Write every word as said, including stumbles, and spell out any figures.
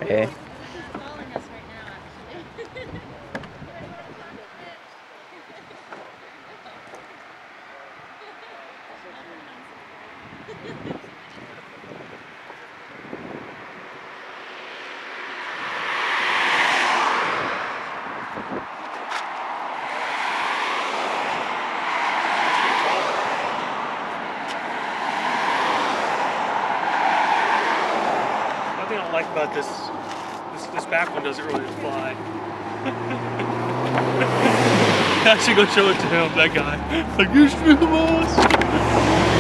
Okay. One thing I don't like about this, this, this back one doesn't really fly. I should go show it to him, that guy. Like, you screw the boss.